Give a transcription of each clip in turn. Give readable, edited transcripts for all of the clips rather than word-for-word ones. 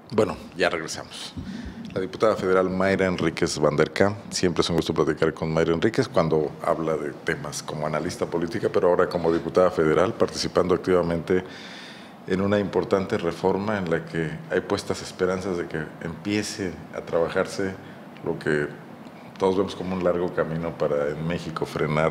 Bueno, ya regresamos. La diputada federal Mayra Enríquez Van der Kamp. Siempre es un gusto platicar con Mayra Enríquez cuando habla de temas como analista política, pero ahora como diputada federal, participando activamente en una importante reforma en la que hay puestas esperanzas de que empiece a trabajarse lo que todos vemos como un largo camino para en México frenar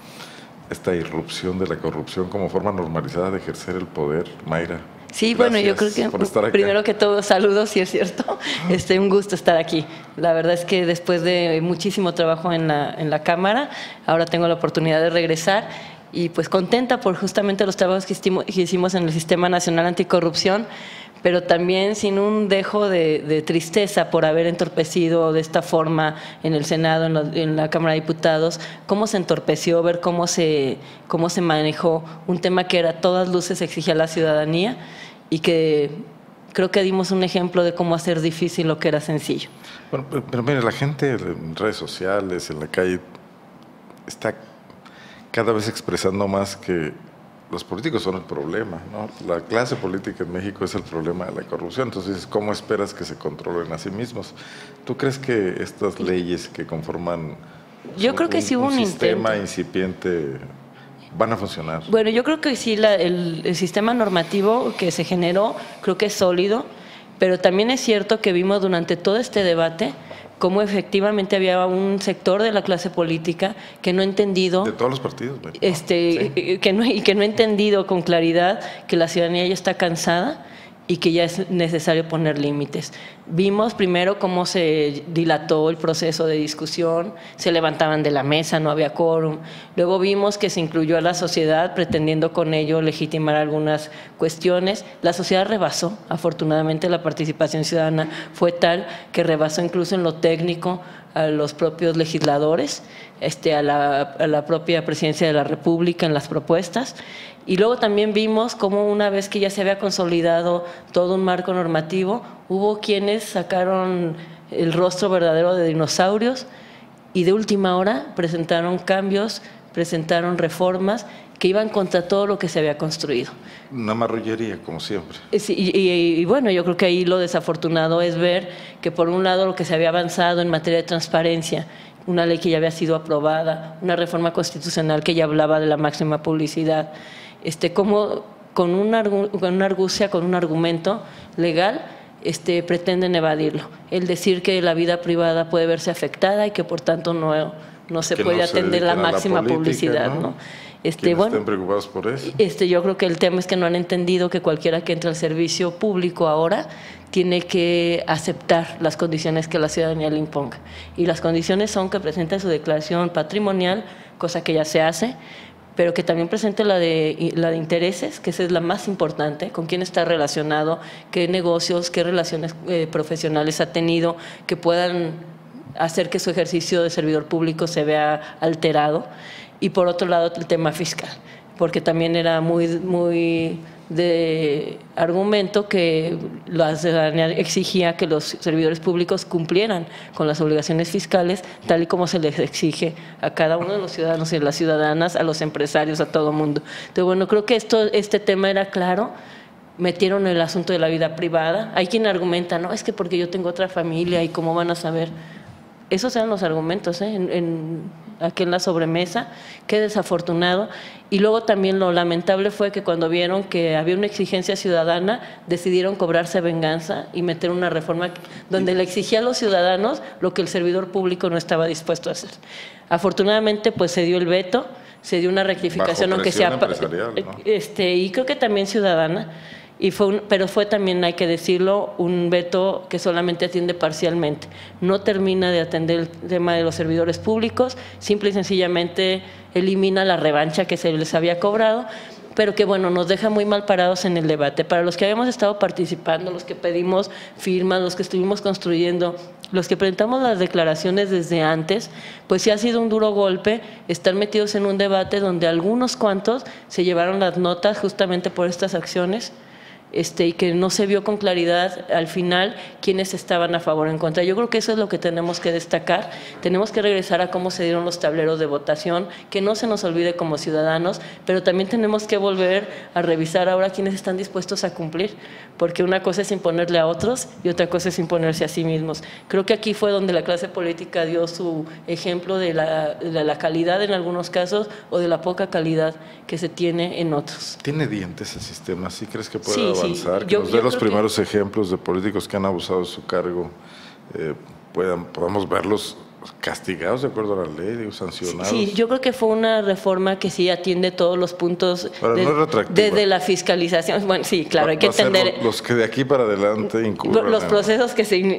esta irrupción de la corrupción como forma normalizada de ejercer el poder. Mayra. Sí, bueno, yo creo que primero que todo, saludos, si es cierto. Un gusto estar aquí. La verdad es que después de muchísimo trabajo en la Cámara, ahora tengo la oportunidad de regresar y pues contenta por justamente los trabajos que hicimos en el Sistema Nacional Anticorrupción, pero también sin un dejo de tristeza por haber entorpecido de esta forma en el Senado, en la Cámara de Diputados, cómo se entorpeció, ver cómo se manejó un tema que era a todas luces exigía la ciudadanía y que creo que dimos un ejemplo de cómo hacer difícil lo que era sencillo. Bueno, pero mire, la gente en redes sociales, en la calle, está cada vez expresando más que los políticos son el problema, ¿no? La clase política en México es el problema de la corrupción. Entonces, ¿cómo esperas que se controlen a sí mismos? ¿Tú crees que estas leyes que conforman yo creo que sí hubo un sistema intento incipiente van a funcionar? Bueno, yo creo que sí, el sistema normativo que se generó creo que es sólido, pero también es cierto que vimos durante todo este debate cómo efectivamente había un sector de la clase política que no ha entendido… De todos los partidos. Sí. que no ha entendido con claridad que la ciudadanía ya está cansada y que ya es necesario poner límites. Vimos primero cómo se dilató el proceso de discusión, se levantaban de la mesa, no había quórum. Luego vimos que se incluyó a la sociedad, pretendiendo con ello legitimar algunas cuestiones. La sociedad rebasó, afortunadamente la participación ciudadana fue tal que rebasó incluso en lo técnico a los propios legisladores, a la propia Presidencia de la República en las propuestas. Y luego también vimos cómo una vez que ya se había consolidado todo un marco normativo, hubo quienes sacaron el rostro verdadero de dinosaurios y de última hora presentaron cambios, presentaron reformas que iban contra todo lo que se había construido. Una marrullería, como siempre. Sí, y bueno, yo creo que ahí lo desafortunado es ver que por un lado lo que se había avanzado en materia de transparencia, una ley que ya había sido aprobada, una reforma constitucional que ya hablaba de la máxima publicidad, como con una argucia, con un argumento legal, pretenden evadirlo. El decir que la vida privada puede verse afectada y que por tanto no se puede atender la máxima publicidad, ¿no? Bueno, estén preocupados por eso. Yo creo que el tema es que no han entendido que cualquiera que entre al servicio público ahora tiene que aceptar las condiciones que la ciudadanía le imponga. Y las condiciones son que presente su declaración patrimonial, cosa que ya se hace, pero que también presente la de intereses, que esa es la más importante, con quién está relacionado, qué negocios, qué relaciones profesionales ha tenido, que puedan hacer que su ejercicio de servidor público se vea alterado. Y por otro lado, el tema fiscal, porque también era muy de argumento que la ciudadanía exigía que los servidores públicos cumplieran con las obligaciones fiscales, tal y como se les exige a cada uno de los ciudadanos y las ciudadanas, a los empresarios, a todo mundo. Entonces, bueno, creo que este tema era claro. Metieron el asunto de la vida privada. Hay quien argumenta, no, es que porque yo tengo otra familia y cómo van a saber. Esos eran los argumentos aquí en la sobremesa, qué desafortunado. Y luego también lo lamentable fue que cuando vieron que había una exigencia ciudadana, decidieron cobrarse venganza y meter una reforma donde le exigía a los ciudadanos lo que el servidor público no estaba dispuesto a hacer. Afortunadamente, pues se dio el veto, se dio una rectificación, aunque sea empresarial, ¿no? Y creo que también ciudadana. Pero fue también, hay que decirlo, un veto que solamente atiende parcialmente. No termina de atender el tema de los servidores públicos, simple y sencillamente elimina la revancha que se les había cobrado, pero que bueno, nos deja muy mal parados en el debate. Para los que habíamos estado participando, los que pedimos firmas, los que estuvimos construyendo, los que presentamos las declaraciones desde antes, pues sí ha sido un duro golpe estar metidos en un debate donde algunos cuantos se llevaron las notas justamente por estas acciones. Y que no se vio con claridad al final quiénes estaban a favor o en contra. Yo creo que eso es lo que tenemos que destacar. Tenemos que regresar a cómo se dieron los tableros de votación, que no se nos olvide como ciudadanos, pero también tenemos que volver a revisar ahora quiénes están dispuestos a cumplir, porque una cosa es imponerle a otros y otra cosa es imponerse a sí mismos. Creo que aquí fue donde la clase política dio su ejemplo de la calidad en algunos casos o de la poca calidad que se tiene en otros. ¿Tiene dientes el sistema? ¿Sí crees que puede avanzar? Sí. Que nos dé los primeros ejemplos de políticos que han abusado de su cargo, podamos verlos castigados de acuerdo a la ley, digo, sancionados. Sí, yo creo que fue una reforma que sí atiende todos los puntos desde la fiscalización. Bueno, sí, claro, hay que entender los que de aquí para adelante incurran los procesos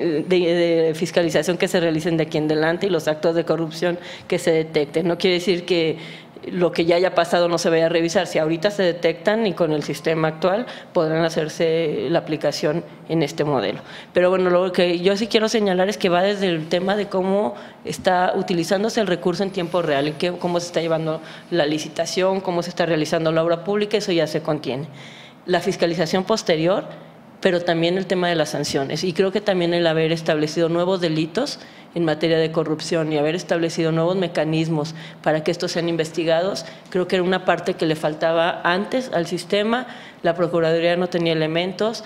de fiscalización que se realicen de aquí en adelante y los actos de corrupción que se detecten. No quiere decir que lo que ya haya pasado no se vaya a revisar. Si ahorita se detectan y con el sistema actual podrán hacerse la aplicación en este modelo. Pero bueno, lo que yo sí quiero señalar es que va desde el tema de cómo está utilizándose el recurso en tiempo real, cómo se está llevando la licitación, cómo se está realizando la obra pública, eso ya se contiene. La fiscalización posterior, pero también el tema de las sanciones. Y creo que también el haber establecido nuevos delitos en materia de corrupción y haber establecido nuevos mecanismos para que estos sean investigados, creo que era una parte que le faltaba antes al sistema. La Procuraduría no tenía elementos,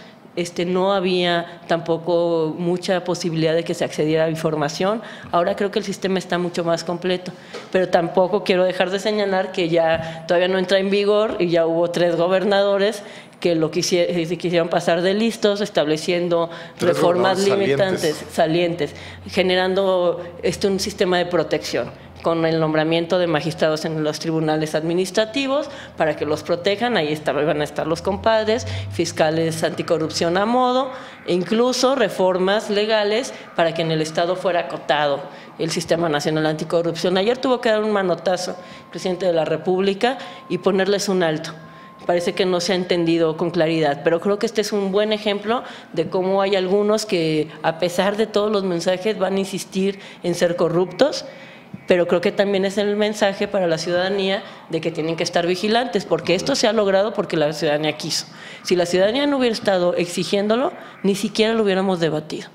no había tampoco mucha posibilidad de que se accediera a información. Ahora creo que el sistema está mucho más completo, pero tampoco quiero dejar de señalar que ya todavía no entra en vigor y ya hubo 3 gobernadores que lo quisieron pasar de listos, estableciendo reformas limitantes, salientes, generando un sistema de protección con el nombramiento de magistrados en los tribunales administrativos para que los protejan. Ahí van a estar los compadres, fiscales anticorrupción a modo, e incluso reformas legales para que en el Estado fuera acotado el Sistema Nacional Anticorrupción. Ayer tuvo que dar un manotazo el presidente de la República y ponerles un alto. Parece que no se ha entendido con claridad, pero creo que este es un buen ejemplo de cómo hay algunos que, a pesar de todos los mensajes, van a insistir en ser corruptos, pero creo que también es el mensaje para la ciudadanía de que tienen que estar vigilantes, porque esto se ha logrado porque la ciudadanía quiso. Si la ciudadanía no hubiera estado exigiéndolo, ni siquiera lo hubiéramos debatido.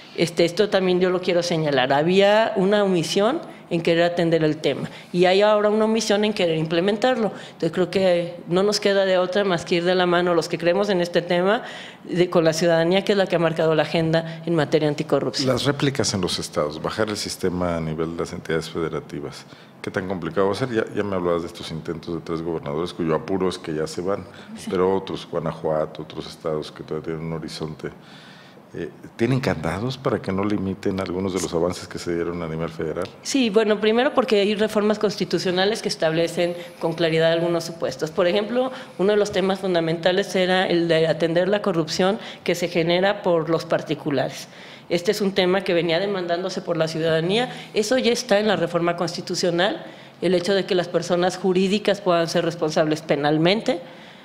Esto también yo lo quiero señalar. Había una omisión en querer atender el tema y hay ahora una omisión en querer implementarlo. Entonces creo que no nos queda de otra más que ir de la mano los que creemos en este tema con la ciudadanía, que es la que ha marcado la agenda en materia anticorrupción. Las réplicas en los estados, bajar el sistema a nivel de las entidades federativas, ¿qué tan complicado va a ser? Ya me hablabas de estos intentos de 3 gobernadores cuyo apuro es que ya se van, sí. Pero otros, Guanajuato, otros estados que todavía tienen un horizonte, ¿tienen candados para que no limiten algunos de los avances que se dieron a nivel federal? Sí, bueno, primero porque hay reformas constitucionales que establecen con claridad algunos supuestos. Por ejemplo, uno de los temas fundamentales era el de atender la corrupción que se genera por los particulares. Este es un tema que venía demandándose por la ciudadanía. Eso ya está en la reforma constitucional, el hecho de que las personas jurídicas puedan ser responsables penalmente,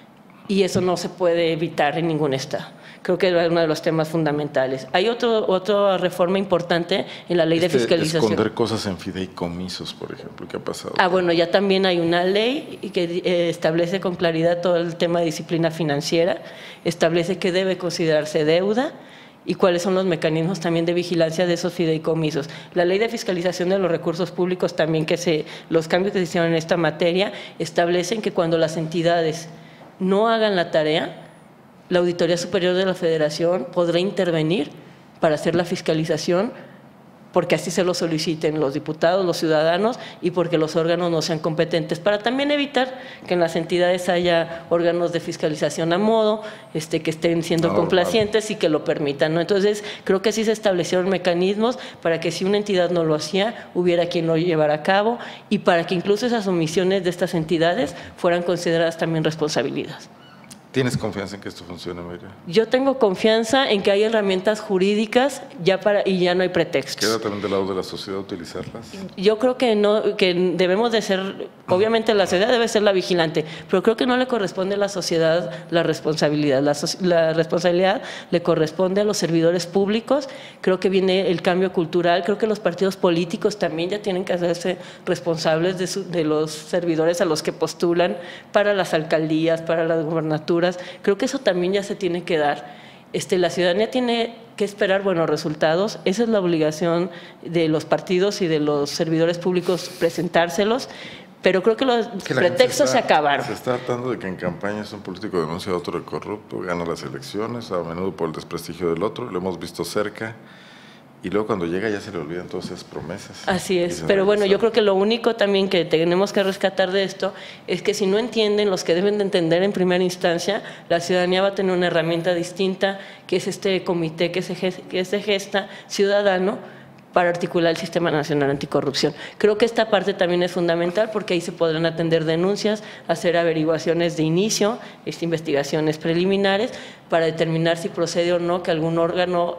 y eso no se puede evitar en ningún estado. Creo que es uno de los temas fundamentales. Hay otra reforma importante en la ley de fiscalización. Esconder cosas en fideicomisos, por ejemplo, ¿qué ha pasado? Bueno, ya también hay una ley que establece con claridad todo el tema de disciplina financiera, establece que debe considerarse deuda y cuáles son los mecanismos también de vigilancia de esos fideicomisos. La ley de fiscalización de los recursos públicos también, los cambios que se hicieron en esta materia, establecen que cuando las entidades no hagan la tarea, la Auditoría Superior de la Federación podrá intervenir para hacer la fiscalización, porque así se lo soliciten los diputados, los ciudadanos, y porque los órganos no sean competentes, para también evitar que en las entidades haya órganos de fiscalización a modo, que estén siendo complacientes y que lo permitan, ¿no? Entonces, creo que sí se establecieron mecanismos para que si una entidad no lo hacía, hubiera quien lo llevara a cabo, y para que incluso esas omisiones de estas entidades fueran consideradas también responsabilidades. ¿Tienes confianza en que esto funcione, Mayra? Yo tengo confianza en que hay herramientas jurídicas y ya no hay pretextos. ¿Queda también del lado de la sociedad utilizarlas? Yo creo que debemos de ser, obviamente la sociedad debe ser la vigilante, pero creo que no le corresponde a la sociedad la responsabilidad. La responsabilidad le corresponde a los servidores públicos. Creo que viene el cambio cultural, creo que los partidos políticos también ya tienen que hacerse responsables de los servidores a los que postulan para las alcaldías, para las gubernaturas. Creo que eso también ya se tiene que dar. La ciudadanía tiene que esperar buenos resultados. Esa es la obligación de los partidos y de los servidores públicos, presentárselos, Pero creo que los pretextos se acabaron. Se está tratando de que en campañas un político denuncia a otro de corrupto, gana las elecciones, a menudo por el desprestigio del otro, lo hemos visto cerca. Y luego cuando llega ya se le olvidan todas esas promesas. Así es, pero bueno, yo creo que lo único también que tenemos que rescatar de esto es que si no entienden los que deben de entender en primera instancia, la ciudadanía va a tener una herramienta distinta, que es este comité que se gesta ciudadano para articular el Sistema Nacional Anticorrupción. Creo que esta parte también es fundamental porque ahí se podrán atender denuncias, hacer averiguaciones de inicio, investigaciones preliminares, para determinar si procede o no que algún órgano,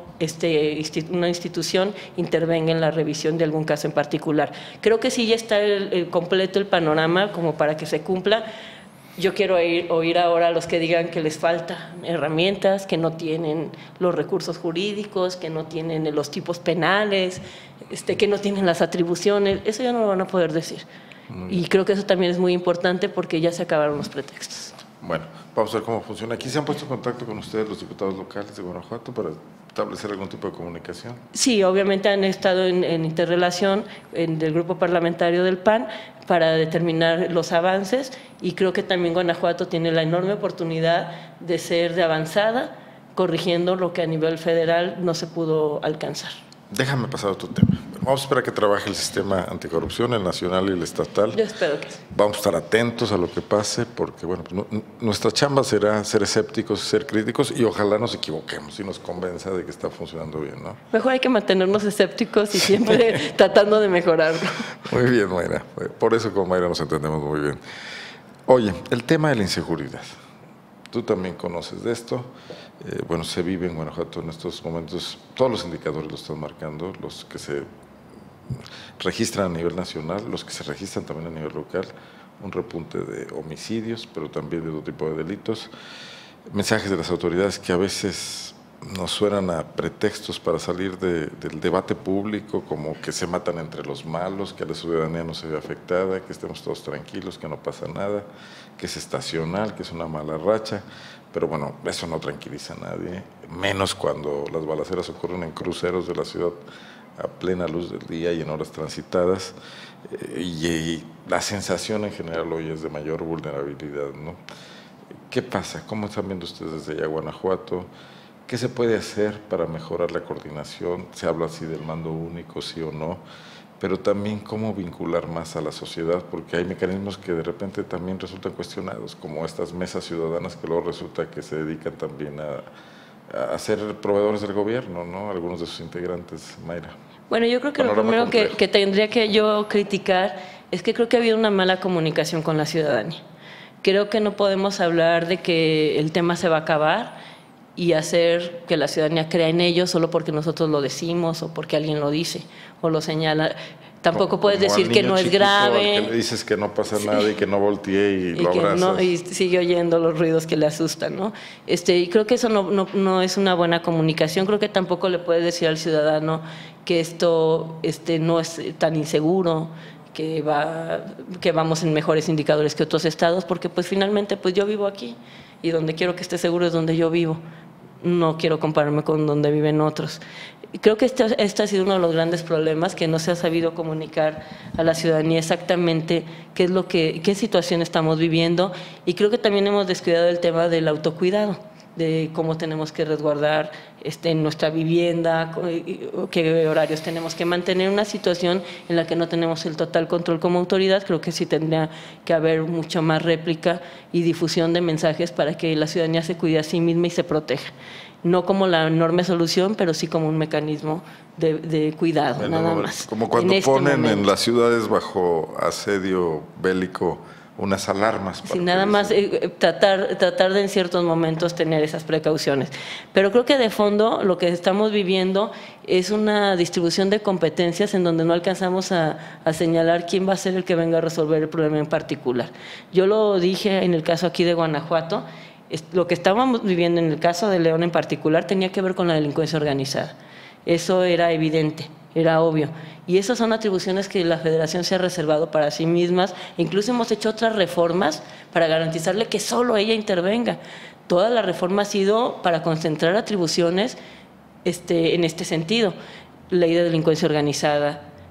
una institución, intervenga en la revisión de algún caso en particular. Creo que sí ya está completo el panorama como para que se cumpla. Yo quiero oír ahora a los que digan que les falta herramientas, que no tienen los recursos jurídicos, que no tienen los tipos penales, que no tienen las atribuciones. Eso ya no lo van a poder decir. Y creo que eso también es muy importante porque ya se acabaron los pretextos. Bueno, vamos a ver cómo funciona. ¿Aquí se han puesto en contacto con ustedes los diputados locales de Guanajuato para establecer algún tipo de comunicación? Sí, obviamente han estado en interrelación del grupo parlamentario del PAN para determinar los avances y creo que también Guanajuato tiene la enorme oportunidad de ser de avanzada, corrigiendo lo que a nivel federal no se pudo alcanzar. Déjame pasar a otro tema. Vamos a esperar que trabaje el sistema anticorrupción, el nacional y el estatal. Yo espero que sí. Vamos a estar atentos a lo que pase, porque bueno, pues nuestra chamba será ser escépticos, ser críticos y ojalá nos equivoquemos y nos convenza de que está funcionando bien, ¿no? Mejor hay que mantenernos escépticos y siempre tratando de mejorarlo. Muy bien, Mayra. Por eso con Mayra nos entendemos muy bien. Oye, el tema de la inseguridad. Tú también conoces de esto. Bueno, se vive en Guanajuato en estos momentos, todos los indicadores lo están marcando, los que se registran a nivel nacional, los que se registran también a nivel local, un repunte de homicidios, pero también de otro tipo de delitos, mensajes de las autoridades que a veces nos suenan a pretextos para salir del debate público, como que se matan entre los malos, que la ciudadanía no se ve afectada, que estemos todos tranquilos, que no pasa nada, que es estacional, que es una mala racha. Pero bueno, eso no tranquiliza a nadie, menos cuando las balaceras ocurren en cruceros de la ciudad a plena luz del día y en horas transitadas, y la sensación en general hoy es de mayor vulnerabilidad, ¿no? ¿Qué pasa? ¿Cómo están viendo ustedes desde allá Guanajuato? ¿Qué se puede hacer para mejorar la coordinación? Se habla así del mando único, sí o no, pero también cómo vincular más a la sociedad, porque hay mecanismos que de repente también resultan cuestionados, como estas mesas ciudadanas que luego resulta que se dedican también a ser proveedores del gobierno, ¿no? Algunos de sus integrantes, Mayra. Bueno, yo creo que lo primero que tendría que yo criticar es que creo que ha habido una mala comunicación con la ciudadanía. Creo que no podemos hablar de que el tema se va a acabar y hacer que la ciudadanía crea en ello solo porque nosotros lo decimos o porque alguien lo dice o lo señala. Tampoco puedes decir que no es grave. Que le dices que no pasa nada y que no voltee y lo abrazas. No, y sigue oyendo los ruidos que le asustan, ¿no? Y creo que eso no es una buena comunicación. Creo que tampoco le puedes decir al ciudadano que esto no es tan inseguro, que vamos en mejores indicadores que otros estados, porque pues finalmente pues yo vivo aquí y donde quiero que esté seguro es donde yo vivo. No quiero compararme con donde viven otros. Creo que este ha sido uno de los grandes problemas, que no se ha sabido comunicar a la ciudadanía exactamente qué situación estamos viviendo, y creo que también hemos descuidado el tema del autocuidado, de cómo tenemos que resguardar nuestra vivienda, qué horarios tenemos que mantener. Una situación en la que no tenemos el total control como autoridad. Creo que sí tendría que haber mucha más réplica y difusión de mensajes para que la ciudadanía se cuide a sí misma y se proteja. No como la enorme solución, pero sí como un mecanismo de cuidado, bueno, nada más. Como cuando ponen en las ciudades bajo asedio bélico unas alarmas. Sí, nada más tratar de en ciertos momentos tener esas precauciones. Pero creo que de fondo lo que estamos viviendo es una distribución de competencias en donde no alcanzamos a señalar quién va a ser el que venga a resolver el problema en particular. Yo lo dije en el caso aquí de Guanajuato. Lo que estábamos viviendo en el caso de León en particular tenía que ver con la delincuencia organizada. Eso era evidente, era obvio. Y esas son atribuciones que la Federación se ha reservado para sí mismas. Incluso hemos hecho otras reformas para garantizarle que solo ella intervenga. Toda la reforma ha sido para concentrar atribuciones en este sentido. Ley de delincuencia organizada,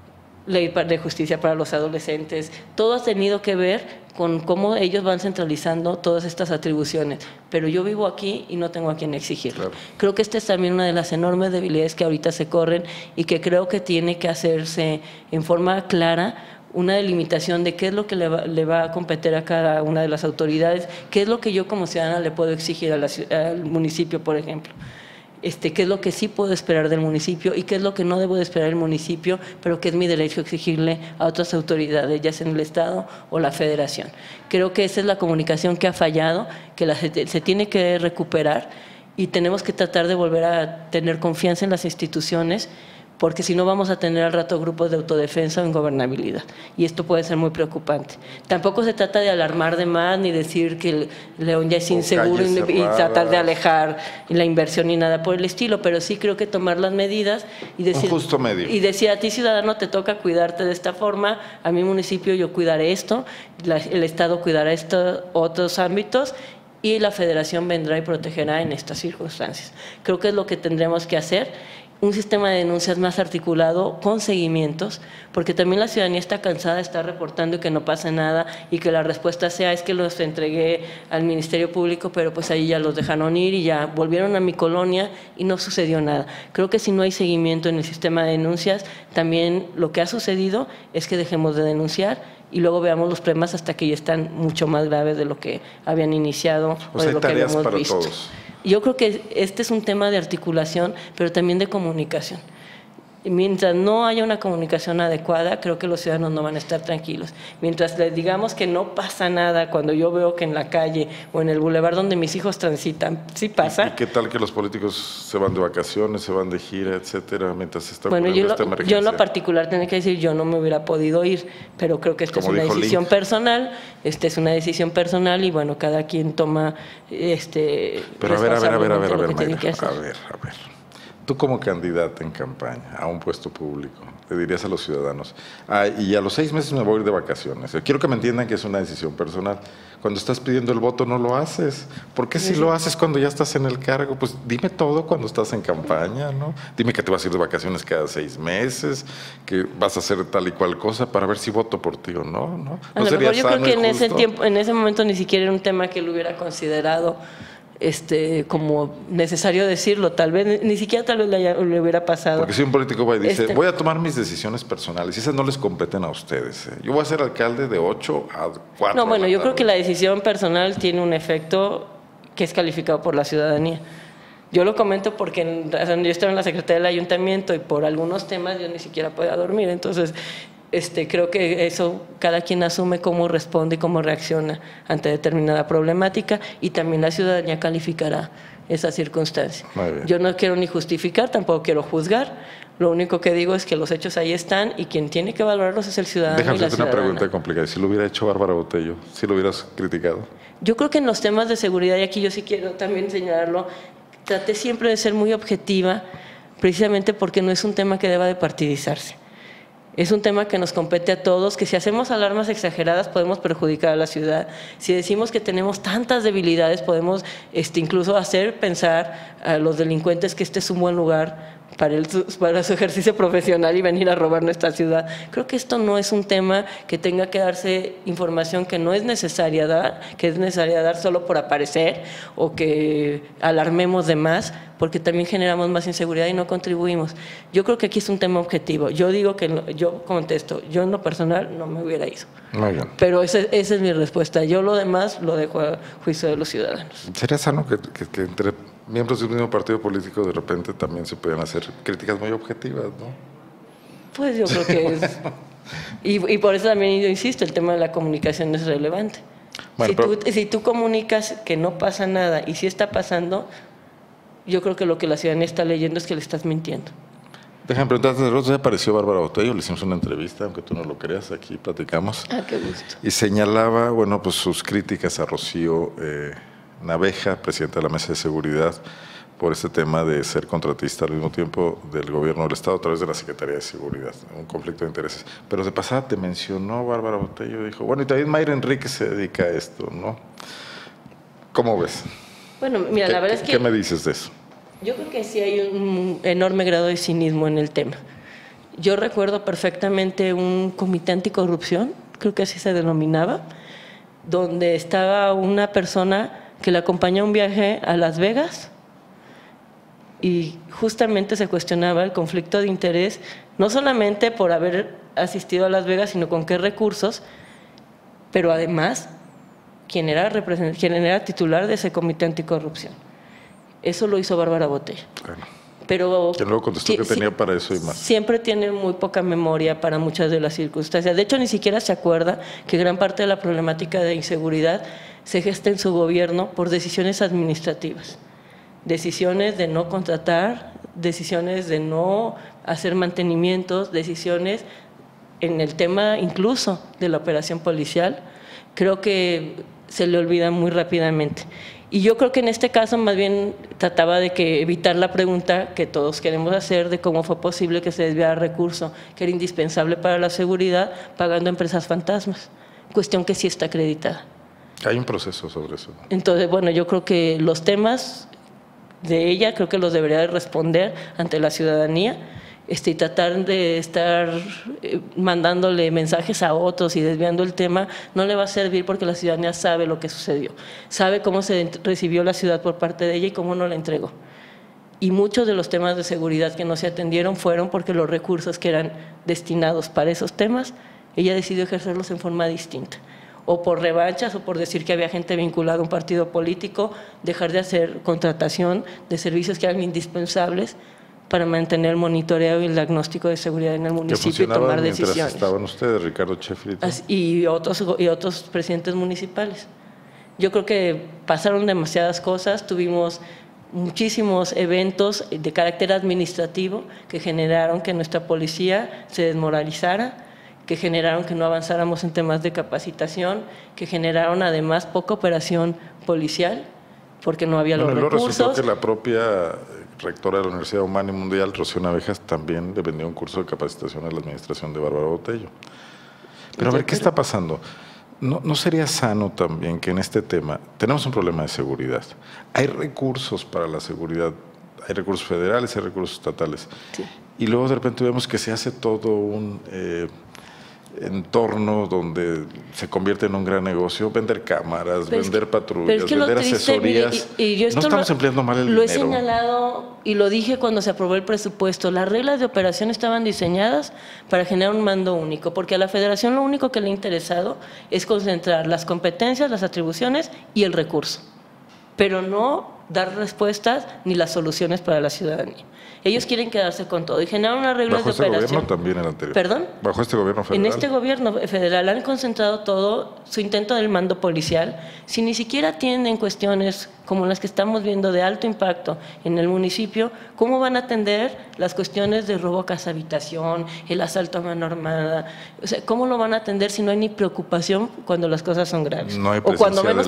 ley de justicia para los adolescentes, todo ha tenido que ver con cómo ellos van centralizando todas estas atribuciones. Pero yo vivo aquí y no tengo a quien exigirlo. Claro. Creo que esta es también una de las enormes debilidades que ahorita se corren y que creo que tiene que hacerse en forma clara una delimitación de qué es lo que le va a competir a cada una de las autoridades, qué es lo que yo como ciudadana le puedo exigir al municipio, por ejemplo. Qué es lo que sí puedo esperar del municipio y qué es lo que no debo de esperar del municipio, pero que es mi derecho exigirle a otras autoridades, ya sea en el Estado o la Federación. Creo que esa es la comunicación que ha fallado, que se tiene que recuperar y tenemos que tratar de volver a tener confianza en las instituciones, porque si no vamos a tener al rato grupos de autodefensa o ingobernabilidad, y esto puede ser muy preocupante. Tampoco se trata de alarmar de más, ni decir que el León ya es inseguro y tratar de alejar la inversión ni nada por el estilo, pero sí creo que tomar las medidas y decir, un justo medio. Y decir a ti ciudadano te toca cuidarte de esta forma, a mi municipio yo cuidaré esto, el Estado cuidará estos otros ámbitos, y la Federación vendrá y protegerá en estas circunstancias. Creo que es lo que tendremos que hacer. Un sistema de denuncias más articulado, con seguimientos, porque también la ciudadanía está cansada de estar reportando y que no pasa nada y que la respuesta sea es que los entregué al Ministerio Público, pero pues ahí ya los dejaron ir y ya volvieron a mi colonia y no sucedió nada. Creo que si no hay seguimiento en el sistema de denuncias, también lo que ha sucedido es que dejemos de denunciar y luego veamos los problemas hasta que ya están mucho más graves de lo que habían iniciado o de lo que habíamos visto. Todos. Yo creo que este es un tema de articulación, pero también de comunicación. Y mientras no haya una comunicación adecuada, creo que los ciudadanos no van a estar tranquilos. Mientras les digamos que no pasa nada, cuando yo veo que en la calle o en el bulevar donde mis hijos transitan, sí pasa. ¿Y qué tal que los políticos se van de vacaciones, se van de gira, etcétera, mientras se está ocurriendo esta emergencia? Yo en lo particular tengo que decir, yo no me hubiera podido ir, pero creo que esta es una decisión personal, y bueno, cada quien toma Pero a ver. Tú como candidata en campaña a un puesto público, le dirías a los ciudadanos, y a los 6 meses me voy a ir de vacaciones. Quiero que me entiendan que es una decisión personal. Cuando estás pidiendo el voto no lo haces. ¿Por qué si lo haces cuando ya estás en el cargo? Pues dime todo cuando estás en campaña, ¿no? Dime que te vas a ir de vacaciones cada 6 meses, que vas a hacer tal y cual cosa para ver si voto por ti o no, ¿no? ¿No sería yo creo que en ese momento ni siquiera era un tema que lo hubiera considerado como necesario decirlo, tal vez ni siquiera le hubiera pasado. Porque si un político va y dice, voy a tomar mis decisiones personales, y esas no les competen a ustedes. Yo voy a ser alcalde de 8 a 4. No, bueno, yo creo que la decisión personal tiene un efecto que es calificado por la ciudadanía. Yo lo comento porque yo estaba en la Secretaría del Ayuntamiento y por algunos temas yo ni siquiera podía dormir, entonces creo que eso cada quien asume cómo responde y cómo reacciona ante determinada problemática y también la ciudadanía calificará esa circunstancia. Yo no quiero ni justificar, tampoco quiero juzgar, lo único que digo es que los hechos ahí están y quien tiene que valorarlos es el ciudadano. Déjame hacerte una pregunta complicada, si lo hubiera hecho Bárbara Botello, ¿sí lo hubieras criticado? Yo creo que en los temas de seguridad, y aquí yo sí quiero también señalarlo, traté siempre de ser muy objetiva, precisamente porque no es un tema que deba de partidizarse. Es un tema que nos compete a todos, que si hacemos alarmas exageradas podemos perjudicar a la ciudad. Si decimos que tenemos tantas debilidades, podemos incluso hacer pensar a los delincuentes que este es un buen lugar para su ejercicio profesional y venir a robar nuestra ciudad. Creo que esto no es un tema que tenga que darse información que no es necesaria dar, que es necesaria dar solo por aparecer o que alarmemos de más, porque también generamos más inseguridad y no contribuimos. Yo creo que aquí es un tema objetivo. Yo digo que, yo contesto, yo en lo personal no me hubiera ido. Muy bien. Pero esa es mi respuesta. Yo lo demás lo dejo a juicio de los ciudadanos. Sería sano que entre miembros de un mismo partido político de repente también se pueden hacer críticas muy objetivas, ¿no? Pues yo creo que es... y por eso también yo insisto, el tema de la comunicación es relevante. Bueno, si tú comunicas que no pasa nada y si está pasando, yo creo que lo que la ciudadanía está leyendo es que le estás mintiendo. Déjame preguntarte, el otro día apareció Bárbara Botello, le hicimos una entrevista, aunque tú no lo creas, aquí platicamos. Qué gusto. Y señalaba, bueno, pues sus críticas a Rocío Naveja, presidenta de la Mesa de Seguridad, por este tema de ser contratista al mismo tiempo del gobierno del Estado a través de la Secretaría de Seguridad, un conflicto de intereses. Pero de pasada te mencionó Bárbara Botello, dijo, bueno, y también Mayra Enríquez se dedica a esto, ¿no? ¿Cómo ves? Bueno, mira, la verdad es que... ¿Qué me dices de eso? Yo creo que sí hay un enorme grado de cinismo en el tema. Yo recuerdo perfectamente un comité anticorrupción, creo que así se denominaba, donde estaba una persona que le acompañó a un viaje a Las Vegas y justamente se cuestionaba el conflicto de interés, no solamente por haber asistido a Las Vegas, sino con qué recursos, pero además quién era titular de ese comité anticorrupción. Eso lo hizo Bárbara Botella. Bueno, pero que luego contestó que tenía para eso y más. Siempre tiene muy poca memoria para muchas de las circunstancias. De hecho, ni siquiera se acuerda que gran parte de la problemática de inseguridad se gesta en su gobierno por decisiones administrativas. Decisiones de no contratar, decisiones de no hacer mantenimientos, decisiones en el tema incluso de la operación policial. Creo que se le olvida muy rápidamente. Y yo creo que en este caso más bien trataba de evitar la pregunta que todos queremos hacer de cómo fue posible que se desviara recurso que era indispensable para la seguridad pagando a empresas fantasmas, cuestión que sí está acreditada. Hay un proceso sobre eso. Entonces, bueno, yo creo que los temas de ella creo que los debería de responder ante la ciudadanía y tratar de estar mandándole mensajes a otros y desviando el tema no le va a servir porque la ciudadanía sabe lo que sucedió, sabe cómo se recibió la ciudad por parte de ella y cómo no la entregó. Y muchos de los temas de seguridad que no se atendieron fueron porque los recursos que eran destinados para esos temas, ella decidió ejercerlos en forma distinta. O por revanchas o por decir que había gente vinculada a un partido político, dejar de hacer contratación de servicios que eran indispensables para mantener el monitoreo y el diagnóstico de seguridad en el municipio y tomar decisiones. Estaban ustedes, Ricardo Sheffield y otros presidentes municipales. Yo creo que pasaron demasiadas cosas, tuvimos muchísimos eventos de carácter administrativo que generaron que nuestra policía se desmoralizara, que generaron que no avanzáramos en temas de capacitación, que generaron además poca operación policial porque no había los recursos. Resultó que la propia rectora de la Universidad Humana y Mundial, Rocío Navejas, también le vendió un curso de capacitación a la administración de Bárbara Botello. Pero a ver, ¿qué está pasando? ¿No sería sano también que en este tema tenemos un problema de seguridad? Hay recursos para la seguridad, hay recursos federales, hay recursos estatales. Sí. Y luego de repente vemos que se hace todo un entorno donde se convierte en un gran negocio, vender cámaras, vender patrullas, vender asesorías. Y yo esto no estamos empleando mal el dinero. Lo he señalado y lo dije cuando se aprobó el presupuesto. Las reglas de operación estaban diseñadas para generar un mando único, porque a la Federación lo único que le ha interesado es concentrar las competencias, las atribuciones y el recurso, pero no dar respuestas ni las soluciones para la ciudadanía. Ellos quieren quedarse con todo y generar unas reglas de operación. ¿Bajo este gobierno también el anterior? ¿Perdón? ¿Bajo este gobierno federal? En este gobierno federal han concentrado todo su intento del mando policial, si ni siquiera atienden cuestiones como las que estamos viendo de alto impacto en el municipio, ¿cómo van a atender las cuestiones de robo a casa habitación, el asalto a mano armada? O sea, ¿cómo lo van a atender si no hay ni preocupación cuando las cosas son graves? No hay o cuando menos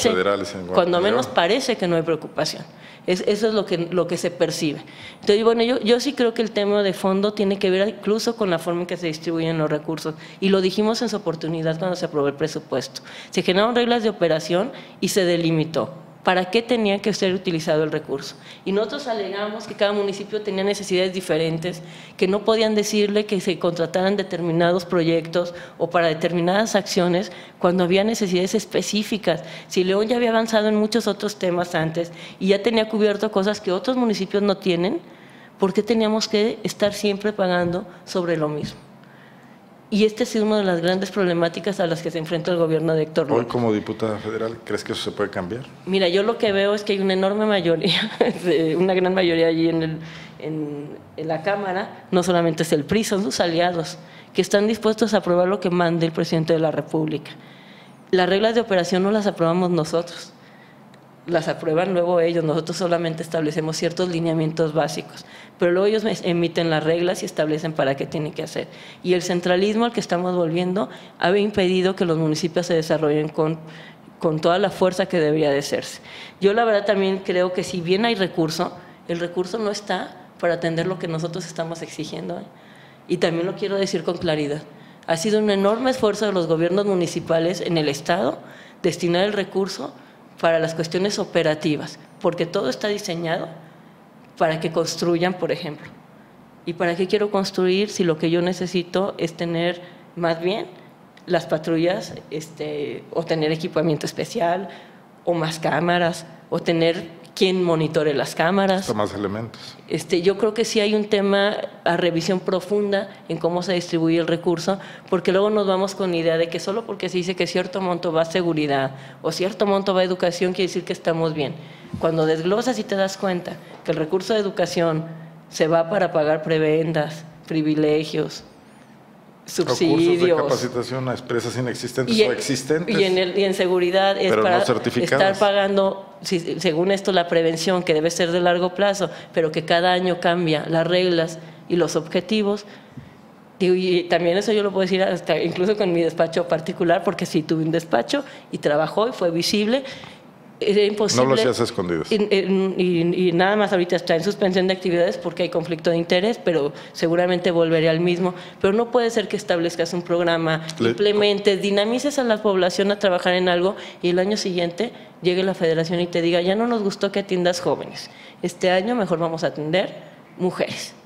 parece que no hay preocupación. Eso es lo que se percibe. Entonces, bueno, yo sí creo que el tema de fondo tiene que ver incluso con la forma en que se distribuyen los recursos. Y lo dijimos en su oportunidad cuando se aprobó el presupuesto. Se generaron reglas de operación y se delimitó para qué tenía que ser utilizado el recurso. Y nosotros alegamos que cada municipio tenía necesidades diferentes, que no podían decirle que se contrataran determinados proyectos o para determinadas acciones cuando había necesidades específicas. Si León ya había avanzado en muchos otros temas antes y ya tenía cubierto cosas que otros municipios no tienen, ¿por qué teníamos que estar siempre pagando sobre lo mismo? Y esta ha sido una de las grandes problemáticas a las que se enfrenta el gobierno de Héctor López. Hoy, como diputada federal, ¿crees que eso se puede cambiar? Mira, yo lo que veo es que hay una enorme mayoría, una gran mayoría allí en la Cámara, no solamente es el PRI, son sus aliados, que están dispuestos a aprobar lo que mande el presidente de la República. Las reglas de operación no las aprobamos nosotros, las aprueban luego ellos, nosotros solamente establecemos ciertos lineamientos básicos, pero luego ellos emiten las reglas y establecen para qué tienen que hacer. Y el centralismo al que estamos volviendo ha impedido que los municipios se desarrollen con toda la fuerza que debería de hacerse. Yo la verdad también creo que si bien hay recurso, el recurso no está para atender lo que nosotros estamos exigiendo. Y también lo quiero decir con claridad. Ha sido un enorme esfuerzo de los gobiernos municipales en el Estado destinar el recurso para las cuestiones operativas, porque todo está diseñado para que construyan, por ejemplo. ¿Y para qué quiero construir si lo que yo necesito es tener más bien las patrullas o tener equipamiento especial o más cámaras o tener quien monitore las cámaras? Hasta más elementos. Yo creo que sí hay un tema a revisión profunda en cómo se distribuye el recurso, porque luego nos vamos con la idea de que solo porque se dice que cierto monto va a seguridad o cierto monto va a educación quiere decir que estamos bien. Cuando desglosas y te das cuenta que el recurso de educación se va para pagar prebendas, privilegios, subsidios, recursos de capacitación a empresas inexistentes o existentes. Y en seguridad es para no estar pagando, según esto, la prevención, que debe ser de largo plazo, pero que cada año cambia las reglas y los objetivos. Y también eso yo lo puedo decir hasta incluso con mi despacho particular, porque sí tuve un despacho y trabajó y fue visible. Era imposible. No lo hacías a escondidas. Y nada más ahorita está en suspensión de actividades porque hay conflicto de interés, pero seguramente volveré al mismo. Pero no puede ser que establezcas un programa, implementes, dinamices a la población a trabajar en algo y el año siguiente llegue la federación y te diga, ya no nos gustó que atiendas jóvenes, este año mejor vamos a atender mujeres.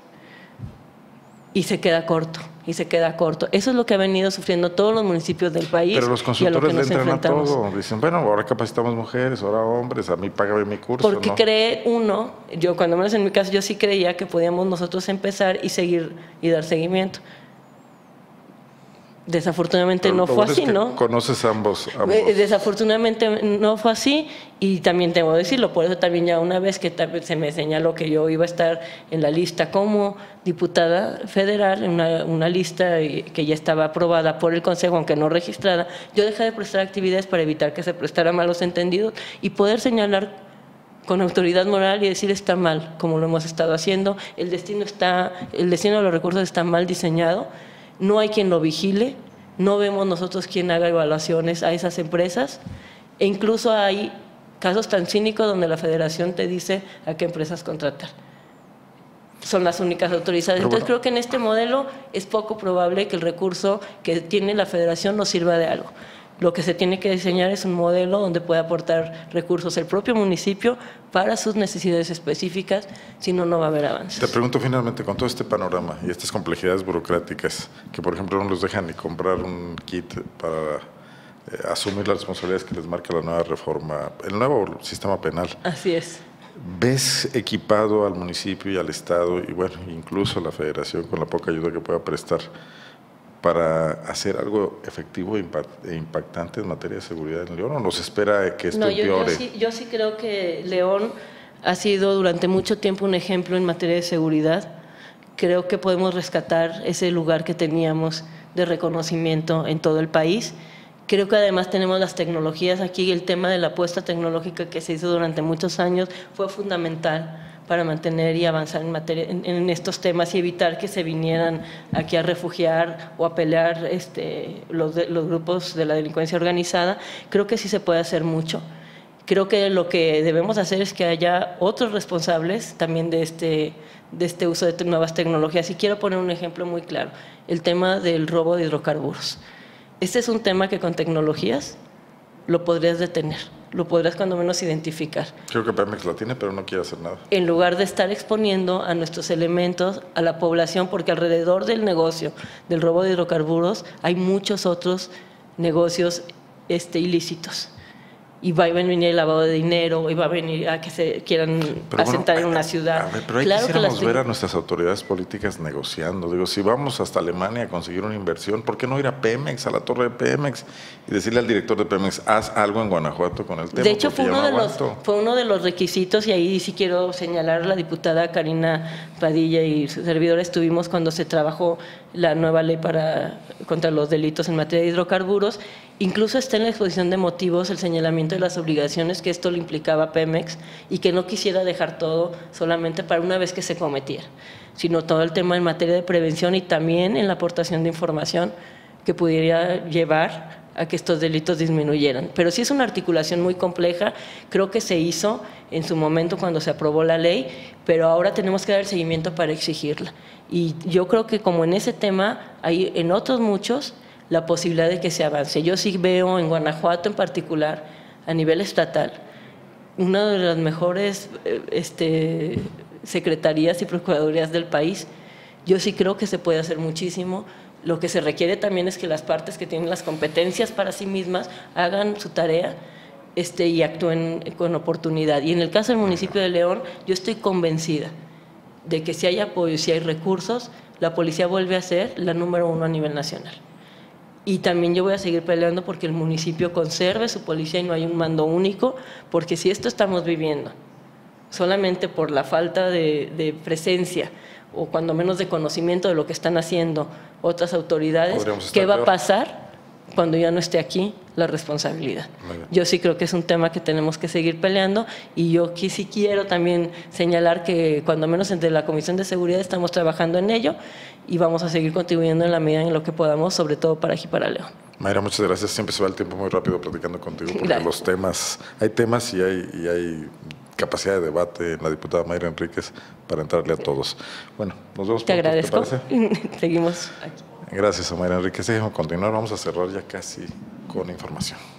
Y se queda corto, y se queda corto. Eso es lo que ha venido sufriendo todos los municipios del país. Pero los consultores le entran a todo. Dicen, bueno, ahora capacitamos mujeres, ahora hombres, a mí págame mi curso. Porque yo cuando menos en mi caso, yo sí creía que podíamos nosotros empezar y seguir y dar seguimiento. Desafortunadamente no fue así, ¿no? Conoces ambos. Desafortunadamente no fue así y también tengo que decirlo, por eso también ya una vez que se me señaló que yo iba a estar en la lista como diputada federal, en una lista que ya estaba aprobada por el Consejo, aunque no registrada, yo dejé de prestar actividades para evitar que se prestara malos entendidos y poder señalar con autoridad moral y decir está mal, como lo hemos estado haciendo, el destino de los recursos está mal diseñado. No hay quien lo vigile, no vemos nosotros quien haga evaluaciones a esas empresas e incluso hay casos tan cínicos donde la federación te dice a qué empresas contratar. Son las únicas autorizadas. Entonces creo que en este modelo es poco probable que el recurso que tiene la federación nos sirva de algo. Lo que se tiene que diseñar es un modelo donde pueda aportar recursos el propio municipio para sus necesidades específicas, si no, no va a haber avances. Te pregunto finalmente, con todo este panorama y estas complejidades burocráticas, que por ejemplo no los dejan ni comprar un kit para asumir las responsabilidades que les marca la nueva reforma, el nuevo sistema penal. Así es. ¿Ves equipado al municipio y al Estado, y bueno, incluso a la Federación, con la poca ayuda que pueda prestar, para hacer algo efectivo e impactante en materia de seguridad en León? ¿O nos espera que esto empeore? Yo sí creo que León ha sido durante mucho tiempo un ejemplo en materia de seguridad. Creo que podemos rescatar ese lugar que teníamos de reconocimiento en todo el país. Creo que además tenemos las tecnologías aquí. El tema de la apuesta tecnológica que se hizo durante muchos años fue fundamental para mantener y avanzar en estos temas y evitar que se vinieran aquí a refugiar o a pelear los grupos de la delincuencia organizada. Creo que sí se puede hacer mucho. Creo que lo que debemos hacer es que haya otros responsables también de este uso de nuevas tecnologías. Y quiero poner un ejemplo muy claro, el tema del robo de hidrocarburos. Este es un tema que con tecnologías lo podrías detener, lo podrás cuando menos identificar. Creo que Pemex la tiene, pero no quiere hacer nada. En lugar de estar exponiendo a nuestros elementos, a la población, porque alrededor del negocio del robo de hidrocarburos hay muchos otros negocios ilícitos. Y va a venir el lavado de dinero, y va a venir a que se quieran asentar en una ciudad. Pero ahí claro quisiéramos ver a nuestras autoridades políticas negociando. Digo, si vamos hasta Alemania a conseguir una inversión, ¿por qué no ir a Pemex, a la torre de Pemex, y decirle al director de Pemex, haz algo en Guanajuato con el tema? De hecho, fue uno de los requisitos, y ahí sí quiero señalar a la diputada Karina Padilla y su servidor, estuvimos cuando se trabajó la nueva ley contra los delitos en materia de hidrocarburos. Incluso está en la exposición de motivos el señalamiento de las obligaciones que esto le implicaba a Pemex y que no quisiera dejar todo solamente para una vez que se cometiera, sino todo el tema en materia de prevención y también en la aportación de información que pudiera llevar a que estos delitos disminuyeran. Pero sí es una articulación muy compleja, creo que se hizo en su momento cuando se aprobó la ley, pero ahora tenemos que dar el seguimiento para exigirla. Y yo creo que como en ese tema hay en otros muchos la posibilidad de que se avance. Yo sí veo en Guanajuato en particular, a nivel estatal, una de las mejores secretarías y procuradurías del país Yo sí creo que se puede hacer muchísimo. Lo que se requiere también es que las partes que tienen las competencias para sí mismas hagan su tarea y actúen con oportunidad. Y en el caso del municipio de León, yo estoy convencida de que si hay apoyo, si hay recursos, la policía vuelve a ser la número 1 a nivel nacional. Y también yo voy a seguir peleando porque el municipio conserve su policía y no hay un mando único, porque si esto estamos viviendo solamente por la falta de presencia o cuando menos de conocimiento de lo que están haciendo otras autoridades, ¿qué va a pasar cuando ya no esté aquí la responsabilidad? Yo sí creo que es un tema que tenemos que seguir peleando, y yo aquí sí quiero también señalar que cuando menos entre la Comisión de Seguridad estamos trabajando en ello y vamos a seguir contribuyendo en la medida en lo que podamos, sobre todo para aquí, para León. Mayra, muchas gracias. Siempre se va el tiempo muy rápido platicando contigo, porque Gracias. los temas, hay temas y hay capacidad de debate en la diputada Mayra Enríquez para entrarle a todos. Bueno, nos vemos pronto. Te agradezco. ¿Te parece? Seguimos aquí. Gracias a Mayra Enríquez. Déjame continuar. Vamos a cerrar ya casi con información.